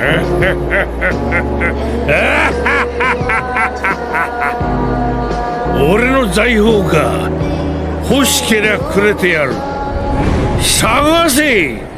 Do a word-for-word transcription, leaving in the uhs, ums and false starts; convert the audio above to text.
俺の財宝か。欲しけりゃくれてやる。探せ。